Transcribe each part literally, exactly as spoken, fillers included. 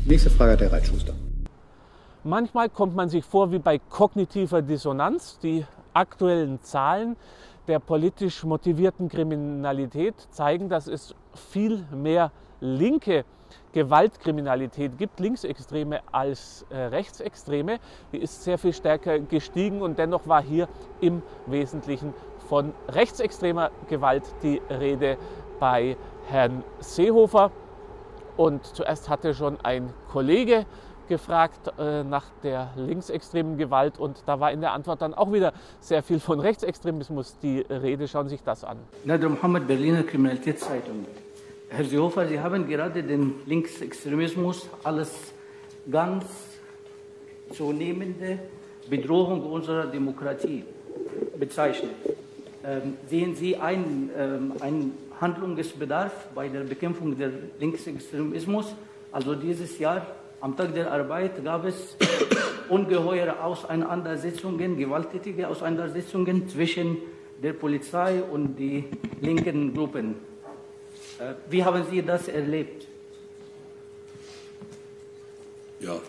Nächste Frage hat der Reitschuster. Manchmal kommt man sich vor wie bei kognitiver Dissonanz. Die aktuellen Zahlen der politisch motivierten Kriminalität zeigen, dass es viel mehr linke Gewaltkriminalität gibt, Linksextreme als äh, Rechtsextreme. Die ist sehr viel stärker gestiegen und dennoch war hier im Wesentlichen von rechtsextremer Gewalt die Rede bei Herrn Seehofer. Und zuerst hatte schon ein Kollege gefragt äh, nach der linksextremen Gewalt und da war in der Antwort dann auch wieder sehr viel von Rechtsextremismus die Rede. Schauen Sie sich das an. Nader Mohammed, Berliner Kriminalitätszeitung. Herr Seehofer, Sie haben gerade den Linksextremismus als ganz zunehmende Bedrohung unserer Demokratie bezeichnet. Ähm, sehen Sie einen, ähm, einen Handlungsbedarf bei der Bekämpfung des Linksextremismus? Also dieses Jahr am Tag der Arbeit gab es ungeheure Auseinandersetzungen, gewalttätige Auseinandersetzungen zwischen der Polizei und den linken Gruppen. Wie haben Sie das erlebt? Ja,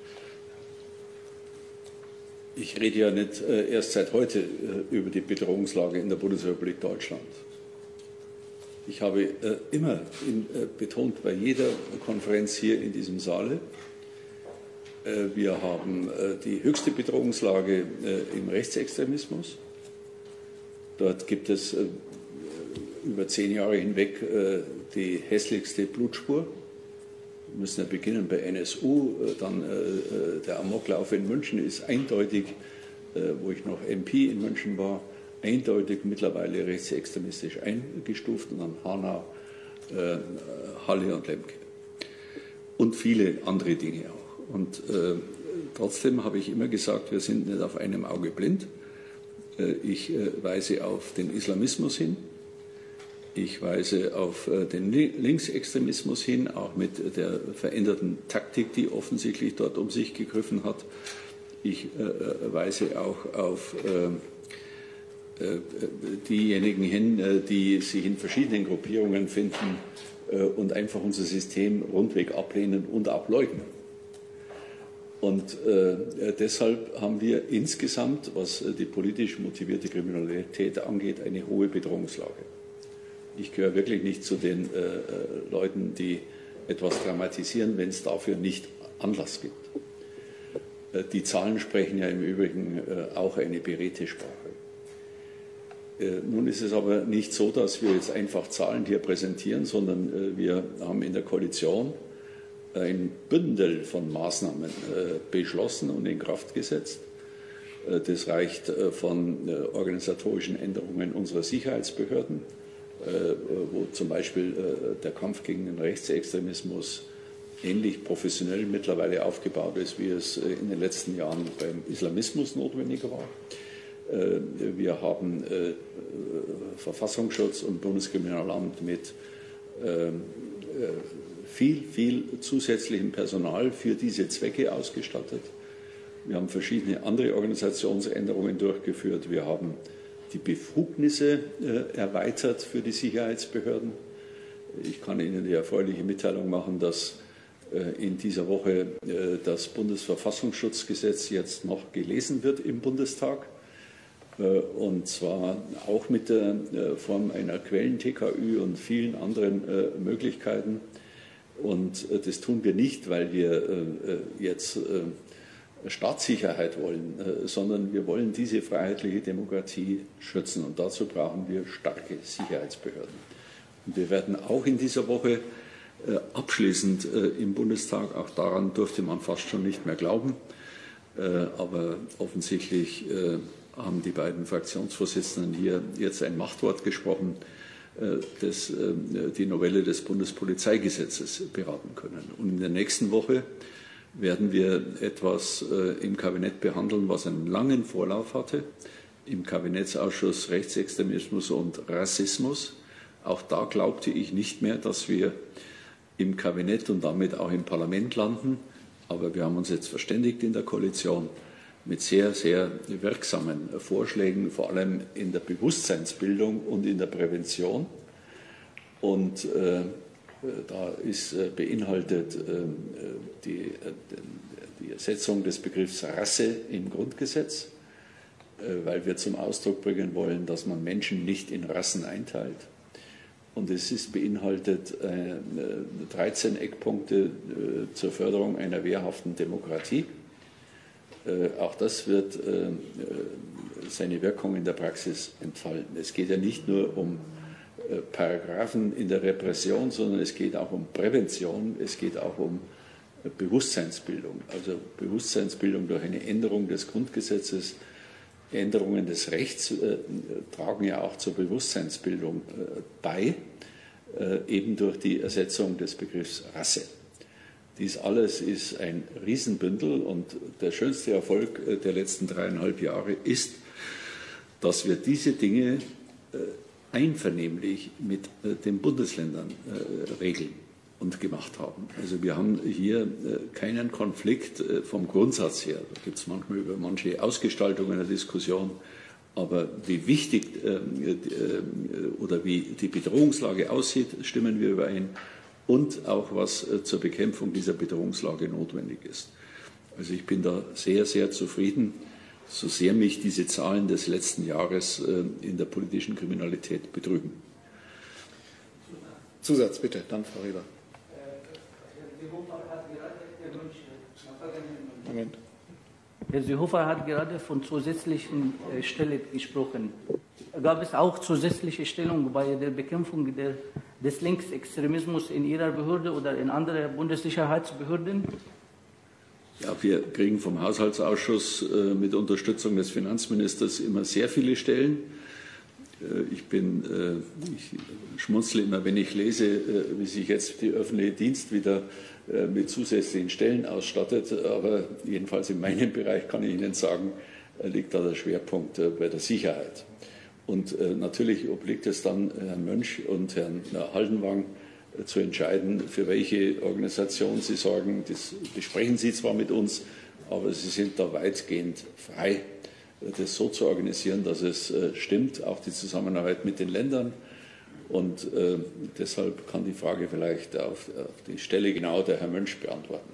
ich rede ja nicht äh, erst seit heute äh, über die Bedrohungslage in der Bundesrepublik Deutschland. Ich habe äh, immer in, äh, betont bei jeder Konferenz hier in diesem Saale, äh, wir haben äh, die höchste Bedrohungslage äh, im Rechtsextremismus. Dort gibt es äh, über zehn Jahre hinweg äh, die hässlichste Blutspur. Wir müssen ja beginnen bei N S U, äh, dann äh, der Amoklauf in München ist eindeutig, äh, wo ich noch M P in München war, eindeutig mittlerweile rechtsextremistisch eingestuft und dann Hanau, äh, Halle und Lemke. Und viele andere Dinge auch. Und äh, trotzdem habe ich immer gesagt, wir sind nicht auf einem Auge blind. Äh, ich äh, weise auf den Islamismus hin. Ich weise auf den Linksextremismus hin, auch mit der veränderten Taktik, die offensichtlich dort um sich gegriffen hat. Ich äh, weise auch auf äh, äh, diejenigen hin, äh, die sich in verschiedenen Gruppierungen finden äh, und einfach unser System rundweg ablehnen und auch leugnen. Und äh, deshalb haben wir insgesamt, was die politisch motivierte Kriminalität angeht, eine hohe Bedrohungslage. Ich gehöre wirklich nicht zu den äh, Leuten, die etwas dramatisieren, wenn es dafür nicht Anlass gibt. Äh, die Zahlen sprechen ja im Übrigen äh, auch eine beredte Sprache. Äh, nun ist es aber nicht so, dass wir jetzt einfach Zahlen hier präsentieren, sondern äh, wir haben in der Koalition ein Bündel von Maßnahmen äh, beschlossen und in Kraft gesetzt. Äh, das reicht äh, von äh, organisatorischen Änderungen unserer Sicherheitsbehörden, wo zum Beispiel der Kampf gegen den Rechtsextremismus ähnlich professionell mittlerweile aufgebaut ist, wie es in den letzten Jahren beim Islamismus notwendig war. Wir haben Verfassungsschutz und Bundeskriminalamt mit viel, viel zusätzlichem Personal für diese Zwecke ausgestattet. Wir haben verschiedene andere Organisationsänderungen durchgeführt. Wir haben die Befugnisse äh, erweitert für die Sicherheitsbehörden. Ich kann Ihnen die erfreuliche Mitteilung machen, dass äh, in dieser Woche äh, das Bundesverfassungsschutzgesetz jetzt noch gelesen wird im Bundestag. Äh, und zwar auch mit der äh, Form einer Quellen-T K Ü und vielen anderen äh, Möglichkeiten. Und äh, das tun wir nicht, weil wir äh, jetzt äh, Staatssicherheit wollen, äh, sondern wir wollen diese freiheitliche Demokratie schützen. Und dazu brauchen wir starke Sicherheitsbehörden. Und wir werden auch in dieser Woche äh, abschließend äh, im Bundestag, auch daran durfte man fast schon nicht mehr glauben, äh, aber offensichtlich äh, haben die beiden Fraktionsvorsitzenden hier jetzt ein Machtwort gesprochen, äh, das äh, die Novelle des Bundespolizeigesetzes beraten können. Und in der nächsten Woche werden wir etwas äh, im Kabinett behandeln, was einen langen Vorlauf hatte, im Kabinettsausschuss Rechtsextremismus und Rassismus. Auch da glaubte ich nicht mehr, dass wir im Kabinett und damit auch im Parlament landen. Aber wir haben uns jetzt verständigt in der Koalition mit sehr, sehr wirksamen Vorschlägen, vor allem in der Bewusstseinsbildung und in der Prävention. Und äh, Da ist beinhaltet die, die Ersetzung des Begriffs Rasse im Grundgesetz, weil wir zum Ausdruck bringen wollen, dass man Menschen nicht in Rassen einteilt. Und es ist beinhaltet dreizehn Eckpunkte zur Förderung einer wehrhaften Demokratie. Auch das wird seine Wirkung in der Praxis entfalten. Es geht ja nicht nur um Paragraphen in der Repression, sondern es geht auch um Prävention, es geht auch um Bewusstseinsbildung. Also Bewusstseinsbildung durch eine Änderung des Grundgesetzes, Änderungen des Rechts äh, tragen ja auch zur Bewusstseinsbildung äh, bei, äh, eben durch die Ersetzung des Begriffs Rasse. Dies alles ist ein Riesenbündel und der schönste Erfolg äh, der letzten dreieinhalb Jahre ist, dass wir diese Dinge äh, einvernehmlich mit äh, den Bundesländern äh, regeln und gemacht haben. Also wir haben hier äh, keinen Konflikt äh, vom Grundsatz her. Da gibt es manchmal über manche Ausgestaltungen eine Diskussion, aber wie wichtig äh, äh, oder wie die Bedrohungslage aussieht, stimmen wir überein und auch was äh, zur Bekämpfung dieser Bedrohungslage notwendig ist. Also ich bin da sehr, sehr zufrieden, so sehr mich diese Zahlen des letzten Jahres äh, in der politischen Kriminalität betrüben. Zusatz bitte, dann Frau Reber. Moment. Herr Seehofer hat gerade von zusätzlichen äh, Stellen gesprochen. Gab es auch zusätzliche Stellung bei der Bekämpfung der, des Linksextremismus in Ihrer Behörde oder in anderen Bundessicherheitsbehörden? Ja, wir kriegen vom Haushaltsausschuss äh, mit Unterstützung des Finanzministers immer sehr viele Stellen. Äh, ich bin, äh, ich schmunzle immer, wenn ich lese, äh, wie sich jetzt der öffentliche Dienst wieder äh, mit zusätzlichen Stellen ausstattet. Aber jedenfalls in meinem Bereich kann ich Ihnen sagen, äh, liegt da der Schwerpunkt äh, bei der Sicherheit. Und äh, natürlich obliegt es dann Herrn Mönch und Herrn äh, Haldenwang, zu entscheiden, für welche Organisation sie sorgen. Das besprechen sie zwar mit uns, aber sie sind da weitgehend frei, das so zu organisieren, dass es stimmt, auch die Zusammenarbeit mit den Ländern. Und äh, deshalb kann die Frage vielleicht auf, auf die Stelle genau der Herr Mönch beantworten.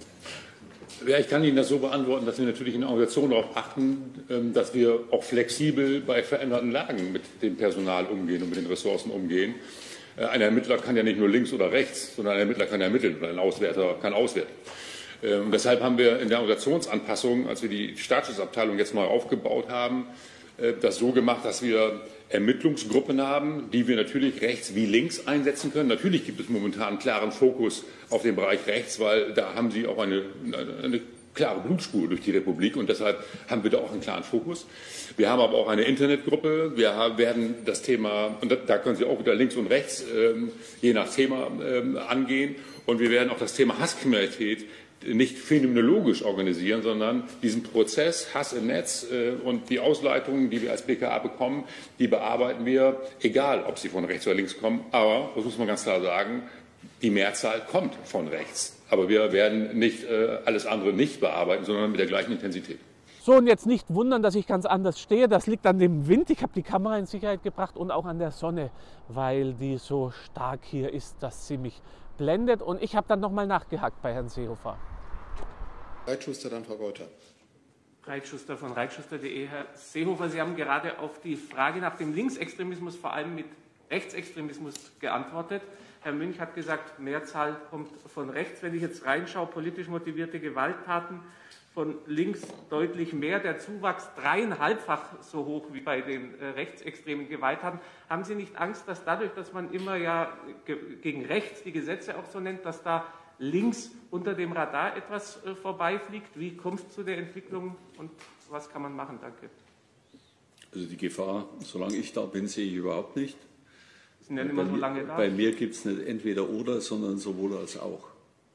Ja, ich kann Ihnen das so beantworten, dass wir natürlich in der Organisation darauf achten, dass wir auch flexibel bei veränderten Lagen mit dem Personal umgehen und mit den Ressourcen umgehen. Ein Ermittler kann ja nicht nur links oder rechts, sondern ein Ermittler kann ermitteln und ein Auswärter kann auswerten. Und deshalb haben wir in der Organisationsanpassung, als wir die Staatsschutzabteilung jetzt neu aufgebaut haben, das so gemacht, dass wir Ermittlungsgruppen haben, die wir natürlich rechts wie links einsetzen können. Natürlich gibt es momentan einen klaren Fokus auf den Bereich rechts, weil da haben Sie auch eine, eine klare Blutspur durch die Republik und deshalb haben wir da auch einen klaren Fokus. Wir haben aber auch eine Internetgruppe. Wir haben, werden das Thema, und da, da können Sie auch wieder links und rechts ähm, je nach Thema ähm, angehen. Und wir werden auch das Thema Hasskriminalität nicht phänomenologisch organisieren, sondern diesen Prozess Hass im Netz äh, und die Ausleitungen, die wir als B K A bekommen, die bearbeiten wir, egal ob sie von rechts oder links kommen. Aber, das muss man ganz klar sagen, die Mehrzahl kommt von rechts. Aber wir werden nicht äh, alles andere nicht bearbeiten, sondern mit der gleichen Intensität. So, und jetzt nicht wundern, dass ich ganz anders stehe. Das liegt an dem Wind. Ich habe die Kamera in Sicherheit gebracht und auch an der Sonne, weil die so stark hier ist, dass sie mich blendet. Und ich habe dann nochmal nachgehakt bei Herrn Seehofer. Reitschuster, dann Frau Geuter. Reitschuster von reitschuster punkt de. Herr Seehofer, Sie haben gerade auf die Frage nach dem Linksextremismus vor allem mit Rechtsextremismus geantwortet. Herr Münch hat gesagt, Mehrzahl kommt von rechts. Wenn ich jetzt reinschaue, politisch motivierte Gewalttaten von links deutlich mehr, der Zuwachs dreieinhalbfach so hoch wie bei den äh, rechtsextremen Gewalttaten. Haben Sie nicht Angst, dass dadurch, dass man immer ja ge gegen rechts die Gesetze auch so nennt, dass da links unter dem Radar etwas äh, vorbeifliegt? Wie kommt es zu der Entwicklung und was kann man machen? Danke. Also die Gefahr, solange ich da bin, sehe ich überhaupt nicht. Sie sind ja immer so lange da. Bei mir gibt es nicht entweder oder, sondern sowohl als auch.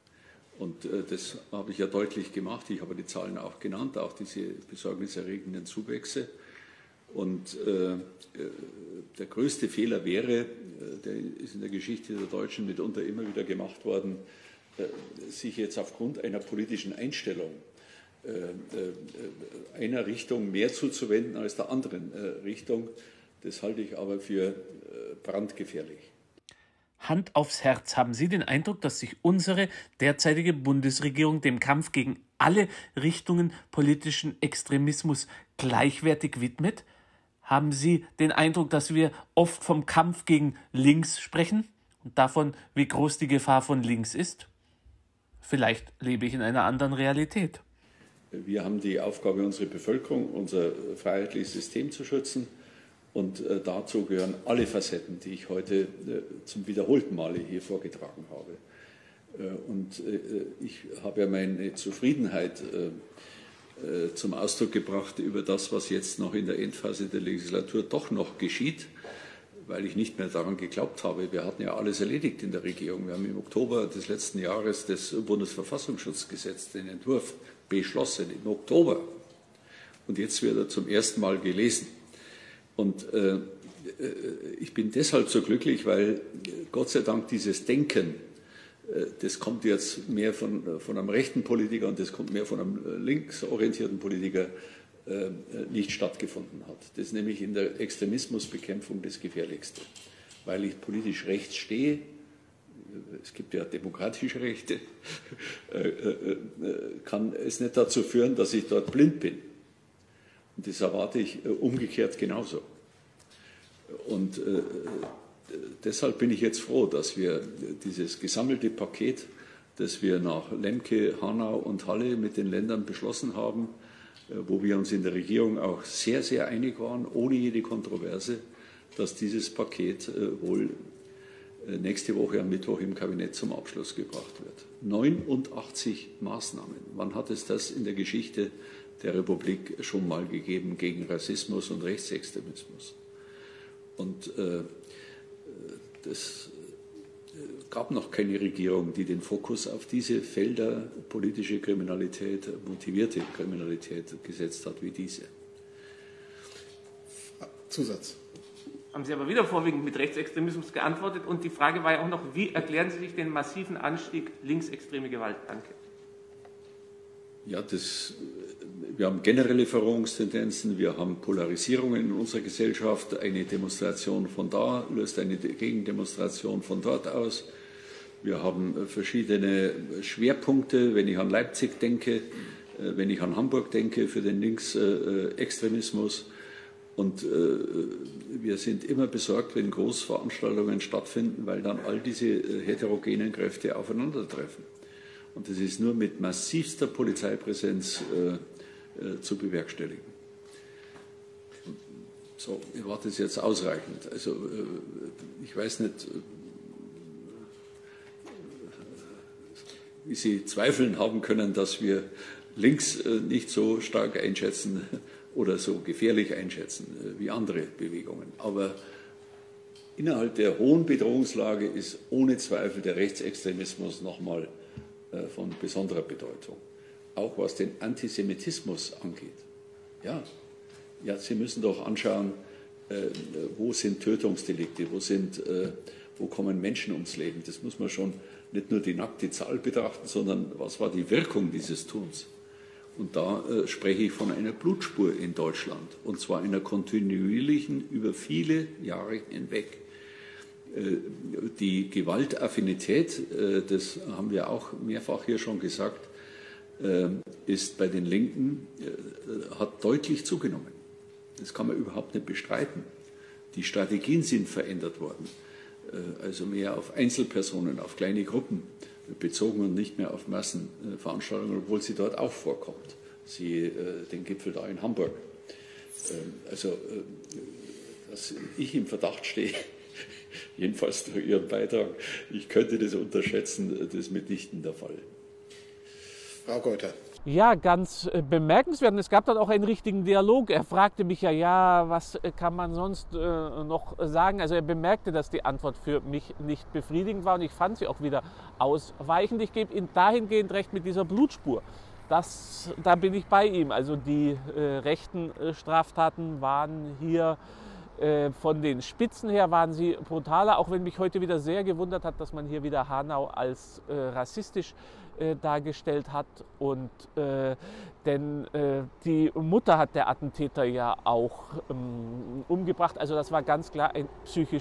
Und äh, das habe ich ja deutlich gemacht. Ich habe die Zahlen auch genannt, auch diese besorgniserregenden Zuwächse. Und äh, der größte Fehler wäre, äh, der ist in der Geschichte der Deutschen mitunter immer wieder gemacht worden, äh, sich jetzt aufgrund einer politischen Einstellung äh, äh, einer Richtung mehr zuzuwenden als der anderen äh, Richtung. Das halte ich aber für äh, brandgefährlich. Hand aufs Herz, haben Sie den Eindruck, dass sich unsere derzeitige Bundesregierung dem Kampf gegen alle Richtungen politischen Extremismus gleichwertig widmet? Haben Sie den Eindruck, dass wir oft vom Kampf gegen links sprechen und davon, wie groß die Gefahr von links ist? Vielleicht lebe ich in einer anderen Realität. Wir haben die Aufgabe, unsere Bevölkerung, unser freiheitliches System zu schützen. Und äh, dazu gehören alle Facetten, die ich heute äh, zum wiederholten Male hier vorgetragen habe. Äh, und äh, ich habe ja meine Zufriedenheit äh, äh, zum Ausdruck gebracht über das, was jetzt noch in der Endphase der Legislatur doch noch geschieht, weil ich nicht mehr daran geglaubt habe. Wir hatten ja alles erledigt in der Regierung. Wir haben im Oktober des letzten Jahres das Bundesverfassungsschutzgesetz, den Entwurf, beschlossen, im Oktober. Und jetzt wird er zum ersten Mal gelesen. Und äh, ich bin deshalb so glücklich, weil Gott sei Dank dieses Denken, äh, das kommt jetzt mehr von, von einem rechten Politiker und das kommt mehr von einem linksorientierten Politiker, äh, nicht stattgefunden hat. Das ist nämlich in der Extremismusbekämpfung das Gefährlichste, weil ich politisch rechts stehe. Es gibt ja demokratische Rechte, äh, äh, kann es nicht dazu führen, dass ich dort blind bin. Und das erwarte ich äh, umgekehrt genauso. Und äh, deshalb bin ich jetzt froh, dass wir dieses gesammelte Paket, das wir nach Lemke, Hanau und Halle mit den Ländern beschlossen haben, äh, wo wir uns in der Regierung auch sehr, sehr einig waren, ohne jede Kontroverse, dass dieses Paket äh, wohl äh, nächste Woche am Mittwoch im Kabinett zum Abschluss gebracht wird. neunundachtzig Maßnahmen. Wann hat es das in der Geschichte der Republik schon mal gegeben gegen Rassismus und Rechtsextremismus? Und äh, das gab noch keine Regierung, die den Fokus auf diese Felder politische Kriminalität, motivierte Kriminalität gesetzt hat wie diese. Zusatz. Haben Sie aber wieder vorwiegend mit Rechtsextremismus geantwortet. Und die Frage war ja auch noch, wie erklären Sie sich den massiven Anstieg linksextreme Gewalt? Danke. Ja, das, wir haben generelle Verrohungstendenzen, wir haben Polarisierungen in unserer Gesellschaft. Eine Demonstration von da löst eine Gegendemonstration von dort aus. Wir haben verschiedene Schwerpunkte, wenn ich an Leipzig denke, wenn ich an Hamburg denke, für den Linksextremismus. Und wir sind immer besorgt, wenn Großveranstaltungen stattfinden, weil dann all diese heterogenen Kräfte aufeinandertreffen. Und das ist nur mit massivster Polizeipräsenz äh, äh, zu bewerkstelligen. So, ich warte es jetzt ausreichend. Also, äh, ich weiß nicht, äh, wie Sie Zweifeln haben können, dass wir links äh, nicht so stark einschätzen oder so gefährlich einschätzen äh, wie andere Bewegungen. Aber innerhalb der hohen Bedrohungslage ist ohne Zweifel der Rechtsextremismus nochmal von besonderer Bedeutung, auch was den Antisemitismus angeht. Ja, ja, Sie müssen doch anschauen, äh, wo sind Tötungsdelikte, wo, sind, äh, wo kommen Menschen ums Leben. Das muss man schon nicht nur die nackte Zahl betrachten, sondern was war die Wirkung dieses Tuns. Und da äh, spreche ich von einer Blutspur in Deutschland, und zwar einer kontinuierlichen, über viele Jahre hinweg. Die Gewaltaffinität, das haben wir auch mehrfach hier schon gesagt, ist bei den Linken, hat deutlich zugenommen. Das kann man überhaupt nicht bestreiten. Die Strategien sind verändert worden, also mehr auf Einzelpersonen, auf kleine Gruppen bezogen und nicht mehr auf Massenveranstaltungen, obwohl sie dort auch vorkommt. Sie den Gipfel da in Hamburg. Also, dass ich im Verdacht stehe, jedenfalls durch Ihren Beitrag, ich könnte das unterschätzen, das ist mitnichten der Fall. Frau Geuter. Ja, ganz äh, bemerkenswert. Und es gab dann auch einen richtigen Dialog. Er fragte mich ja, ja, was äh, kann man sonst äh, noch sagen? Also er bemerkte, dass die Antwort für mich nicht befriedigend war und ich fand sie auch wieder ausweichend. Ich gebe Ihnen dahingehend recht mit dieser Blutspur. Das, da bin ich bei ihm. Also die äh, rechten äh, Straftaten waren hier von den Spitzen her waren sie brutaler, auch wenn mich heute wieder sehr gewundert hat, dass man hier wieder Hanau als äh, rassistisch äh, dargestellt hat. Und, äh, denn äh, die Mutter hat der Attentäter ja auch ähm, umgebracht. Also das war ganz klar ein psychisch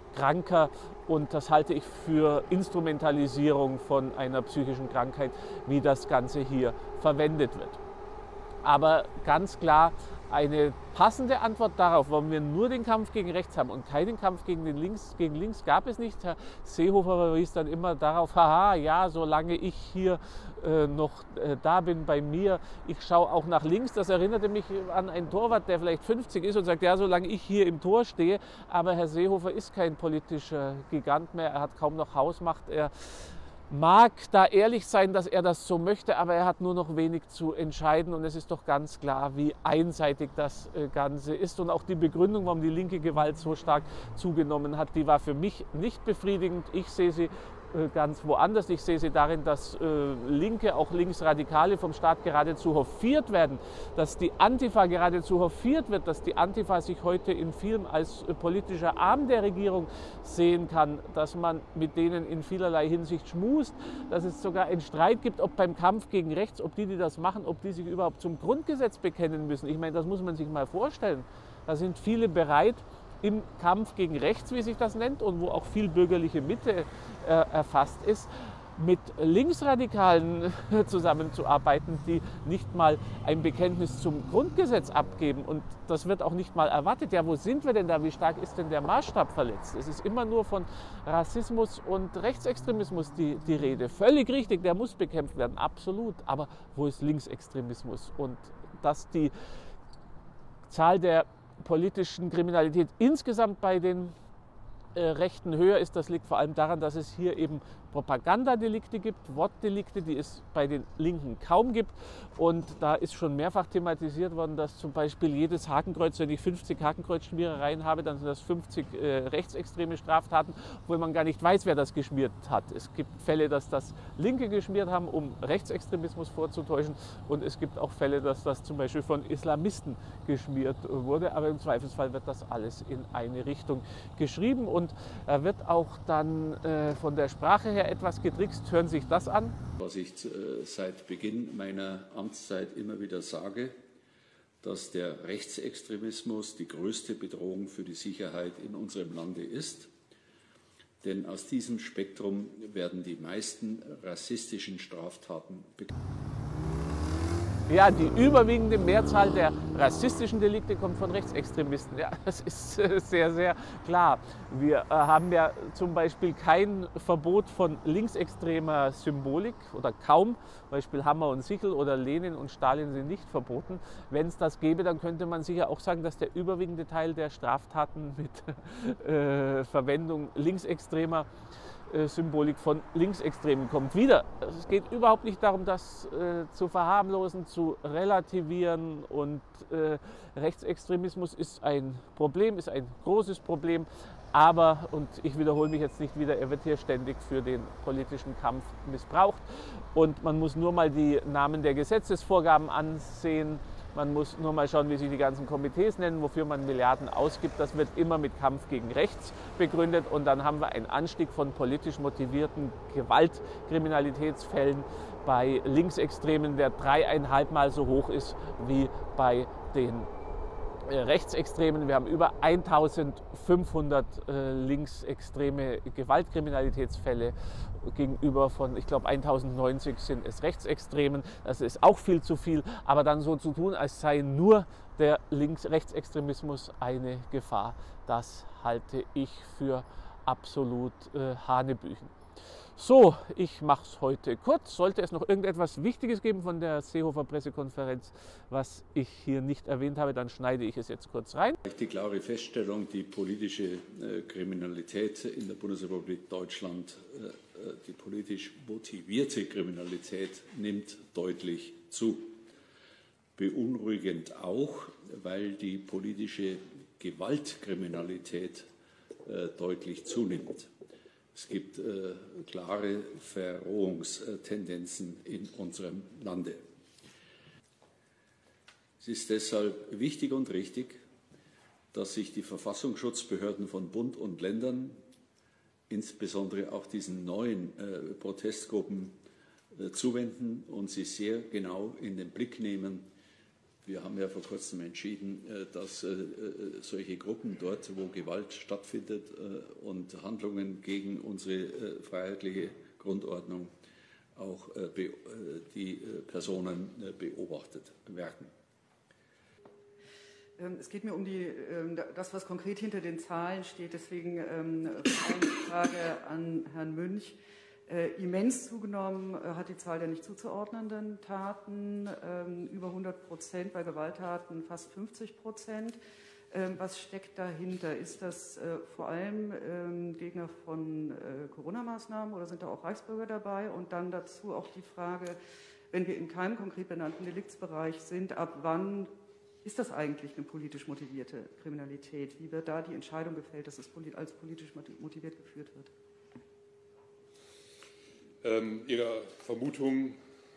kranker und das halte ich für Instrumentalisierung von einer psychischen Krankheit, wie das Ganze hier verwendet wird. Aber ganz klar, eine passende Antwort darauf, warum wir nur den Kampf gegen rechts haben und keinen Kampf gegen, den links, gegen links, gab es nicht. Herr Seehofer verwies dann immer darauf, haha, ja, solange ich hier äh, noch äh, da bin bei mir, ich schaue auch nach links. Das erinnerte mich an einen Torwart, der vielleicht fünfzig ist und sagt, ja, solange ich hier im Tor stehe. Aber Herr Seehofer ist kein politischer Gigant mehr, er hat kaum noch Hausmacht, er mag da ehrlich sein, dass er das so möchte, aber er hat nur noch wenig zu entscheiden und es ist doch ganz klar, wie einseitig das Ganze ist. Und auch die Begründung, warum die linke Gewalt so stark zugenommen hat, die war für mich nicht befriedigend. Ich sehe sie ganz woanders. Ich sehe sie darin, dass äh, Linke, auch Linksradikale vom Staat geradezu hofiert werden, dass die Antifa geradezu hofiert wird, dass die Antifa sich heute in vielem als äh, politischer Arm der Regierung sehen kann, dass man mit denen in vielerlei Hinsicht schmust, dass es sogar einen Streit gibt, ob beim Kampf gegen rechts, ob die, die das machen, ob die sich überhaupt zum Grundgesetz bekennen müssen. Ich meine, das muss man sich mal vorstellen. Da sind viele bereit, im Kampf gegen rechts, wie sich das nennt, und wo auch viel bürgerliche Mitte äh, erfasst ist, mit Linksradikalen zusammenzuarbeiten, die nicht mal ein Bekenntnis zum Grundgesetz abgeben. Und das wird auch nicht mal erwartet. Ja, wo sind wir denn da? Wie stark ist denn der Maßstab verletzt? Es ist immer nur von Rassismus und Rechtsextremismus die, die Rede. Völlig richtig, der muss bekämpft werden, absolut. Aber wo ist Linksextremismus? Und dass die Zahl der politischen Kriminalität insgesamt bei den äh, Rechten höher ist, das liegt vor allem daran, dass es hier eben Propagandadelikte gibt, Wortdelikte, die es bei den Linken kaum gibt. Und da ist schon mehrfach thematisiert worden, dass zum Beispiel jedes Hakenkreuz, wenn ich fünfzig Hakenkreuzschmierereien habe, dann sind das fünfzig äh, rechtsextreme Straftaten, obwohl man gar nicht weiß, wer das geschmiert hat. Es gibt Fälle, dass das Linke geschmiert haben, um Rechtsextremismus vorzutäuschen. Und es gibt auch Fälle, dass das zum Beispiel von Islamisten geschmiert wurde. Aber im Zweifelsfall wird das alles in eine Richtung geschrieben. Und er wird auch dann äh, von der Sprache her etwas getrickst. Hören Sie sich das an. Was ich äh, seit Beginn meiner Amtszeit immer wieder sage, dass der Rechtsextremismus die größte Bedrohung für die Sicherheit in unserem Lande ist. Denn aus diesem Spektrum werden die meisten rassistischen Straftaten begangen. Ja, die überwiegende Mehrzahl der rassistischen Delikte kommt von Rechtsextremisten. Ja, das ist äh, sehr, sehr klar. Wir äh, haben ja zum Beispiel kein Verbot von linksextremer Symbolik oder kaum. Beispiel Hammer und Sichel oder Lenin und Stalin sind nicht verboten. Wenn es das gäbe, dann könnte man sicher auch sagen, dass der überwiegende Teil der Straftaten mit äh, Verwendung linksextremer Symbolik von Linksextremen kommt. Wieder, es geht überhaupt nicht darum, das äh, zu verharmlosen, zu relativieren, und äh, Rechtsextremismus ist ein Problem, ist ein großes Problem, aber, und ich wiederhole mich jetzt nicht wieder, er wird hier ständig für den politischen Kampf missbraucht, und man muss nur mal die Namen der Gesetzesvorgaben ansehen. Man muss nur mal schauen, wie sich die ganzen Komitees nennen, wofür man Milliarden ausgibt. Das wird immer mit Kampf gegen rechts begründet. Und dann haben wir einen Anstieg von politisch motivierten Gewaltkriminalitätsfällen bei Linksextremen, der dreieinhalb Mal so hoch ist wie bei den Rechtsextremen. Wir haben über eintausendfünfhundert äh, linksextreme Gewaltkriminalitätsfälle gegenüber von, ich glaube, eintausendneunzig sind es Rechtsextremen. Das ist auch viel zu viel. Aber dann so zu tun, als sei nur der Links-Rechtsextremismus eine Gefahr, das halte ich für absolut äh, hanebüchen. So, ich mache es heute kurz. Sollte es noch irgendetwas Wichtiges geben von der Seehofer Pressekonferenz, was ich hier nicht erwähnt habe, dann schneide ich es jetzt kurz rein. Die klare Feststellung, die politische äh, Kriminalität in der Bundesrepublik Deutschland, äh, die politisch motivierte Kriminalität nimmt deutlich zu. Beunruhigend auch, weil die politische Gewaltkriminalität äh, deutlich zunimmt. Es gibt äh, klare Verrohungstendenzen in unserem Lande. Es ist deshalb wichtig und richtig, dass sich die Verfassungsschutzbehörden von Bund und Ländern, insbesondere auch diesen neuen äh, Protestgruppen, äh, zuwenden und sie sehr genau in den Blick nehmen, Wir haben ja vor kurzem entschieden, dass solche Gruppen dort, wo Gewalt stattfindet und Handlungen gegen unsere freiheitliche Grundordnung, auch die Personen beobachtet werden. Es geht mir um die, das, was konkret hinter den Zahlen steht. Deswegen eine Frage an Herrn Münch. Äh, immens zugenommen äh, hat die Zahl der nicht zuzuordnenden Taten, ähm, über hundert Prozent, bei Gewalttaten fast fünfzig Prozent. Ähm, was steckt dahinter? Ist das äh, vor allem ähm, Gegner von äh, Corona-Maßnahmen oder sind da auch Reichsbürger dabei? Und dann dazu auch die Frage, wenn wir in keinem konkret benannten Deliktsbereich sind, ab wann ist das eigentlich eine politisch motivierte Kriminalität? Wie wird da die Entscheidung gefällt, dass es als politisch motiviert geführt wird? Ähm, Ihre Vermutung,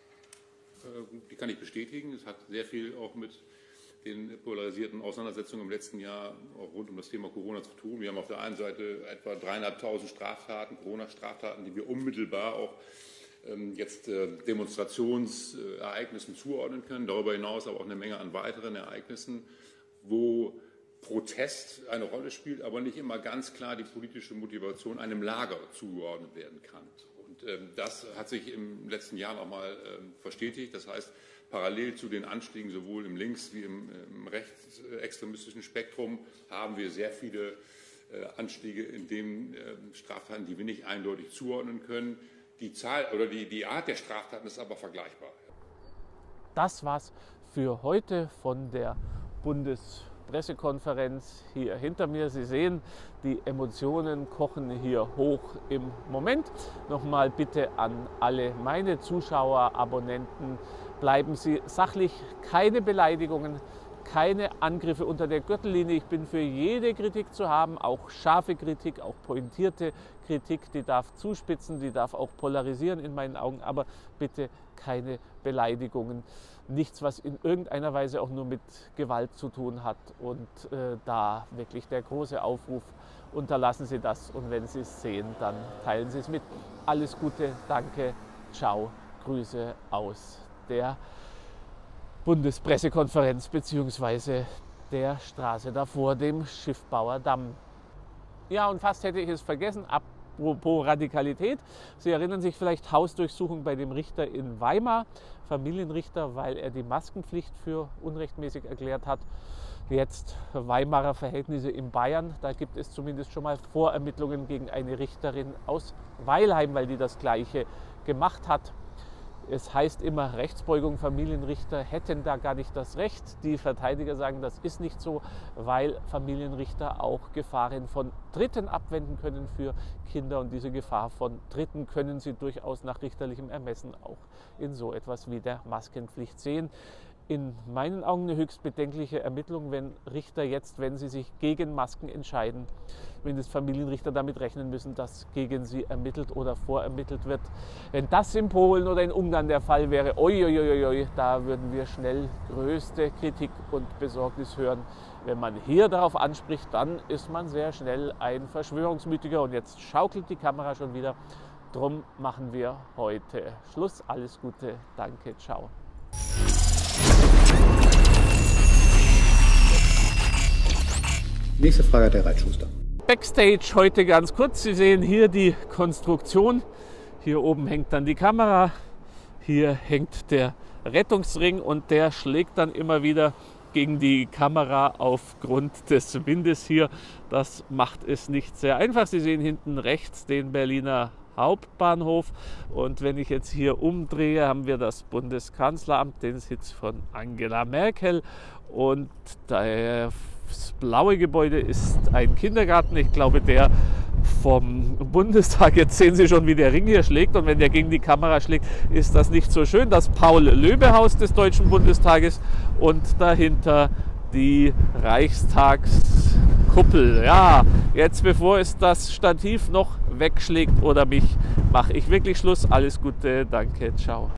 äh, die kann ich bestätigen. Es hat sehr viel auch mit den polarisierten Auseinandersetzungen im letzten Jahr auch rund um das Thema Corona zu tun. Wir haben auf der einen Seite etwa dreieinhalbtausend Straftaten, Corona-Straftaten, die wir unmittelbar auch ähm, jetzt äh, Demonstrationsereignissen zuordnen können. Darüber hinaus aber auch eine Menge an weiteren Ereignissen, wo Protest eine Rolle spielt, aber nicht immer ganz klar die politische Motivation einem Lager zugeordnet werden kann. Und ähm, das hat sich im letzten Jahr noch mal ähm, verstetigt. Das heißt, parallel zu den Anstiegen sowohl im links- wie im, im rechtsextremistischen Spektrum haben wir sehr viele äh, Anstiege in den äh, Straftaten, die wir nicht eindeutig zuordnen können. Die Zahl oder die, die Art der Straftaten ist aber vergleichbar. Das war's für heute von der Bundespressekonferenz hier hinter mir. Sie sehen, die Emotionen kochen hier hoch im Moment. Nochmal bitte an alle meine Zuschauer, Abonnenten, bleiben Sie sachlich, keine Beleidigungen, keine Angriffe unter der Gürtellinie. Ich bin für jede Kritik zu haben, auch scharfe Kritik, auch pointierte Kritik, die darf zuspitzen, die darf auch polarisieren in meinen Augen, aber bitte keine Beleidigungen. Nichts, was in irgendeiner Weise auch nur mit Gewalt zu tun hat. Und äh, da wirklich der große Aufruf, unterlassen Sie das. Und wenn Sie es sehen, dann teilen Sie es mit. Alles Gute, danke, ciao, Grüße aus der Bundespressekonferenz bzw. der Straße davor, dem Schiffbauerdamm. Ja, und fast hätte ich es vergessen, apropos Radikalität. Sie erinnern sich vielleicht Hausdurchsuchung bei dem Richter in Weimar, Familienrichter, weil er die Maskenpflicht für unrechtmäßig erklärt hat. Jetzt Weimarer Verhältnisse in Bayern, da gibt es zumindest schon mal Vorermittlungen gegen eine Richterin aus Weilheim, weil die das Gleiche gemacht hat. Es heißt immer, Rechtsbeugung, Familienrichter hätten da gar nicht das Recht. Die Verteidiger sagen, das ist nicht so, weil Familienrichter auch Gefahren von Dritten abwenden können für Kinder. Und diese Gefahr von Dritten können sie durchaus nach richterlichem Ermessen auch in so etwas wie der Maskenpflicht sehen. In meinen Augen eine höchst bedenkliche Ermittlung, wenn Richter jetzt, wenn sie sich gegen Masken entscheiden, wenn das Familienrichter damit rechnen müssen, dass gegen sie ermittelt oder vorermittelt wird. Wenn das in Polen oder in Ungarn der Fall wäre, oi, oi, oi, oi, da würden wir schnell größte Kritik und Besorgnis hören. Wenn man hier darauf anspricht, dann ist man sehr schnell ein Verschwörungsmythiker. Und jetzt schaukelt die Kamera schon wieder. Drum machen wir heute Schluss. Alles Gute, danke, ciao. Nächste Frage hat der Reitschuster. Backstage heute ganz kurz. Sie sehen hier die Konstruktion. Hier oben hängt dann die Kamera. Hier hängt der Rettungsring und der schlägt dann immer wieder gegen die Kamera aufgrund des Windes hier. Das macht es nicht sehr einfach. Sie sehen hinten rechts den Berliner Hauptbahnhof und wenn ich jetzt hier umdrehe, haben wir das Bundeskanzleramt, den Sitz von Angela Merkel und das blaue Gebäude ist ein Kindergarten, ich glaube der vom Bundestag. Jetzt sehen Sie schon, wie der Ring hier schlägt und wenn der gegen die Kamera schlägt, ist das nicht so schön. Das Paul-Löbe-Haus des Deutschen Bundestages und dahinter die Reichstagskuppel. Ja, jetzt bevor es das Stativ noch wegschlägt oder mich, mache ich wirklich Schluss. Alles Gute, danke, ciao.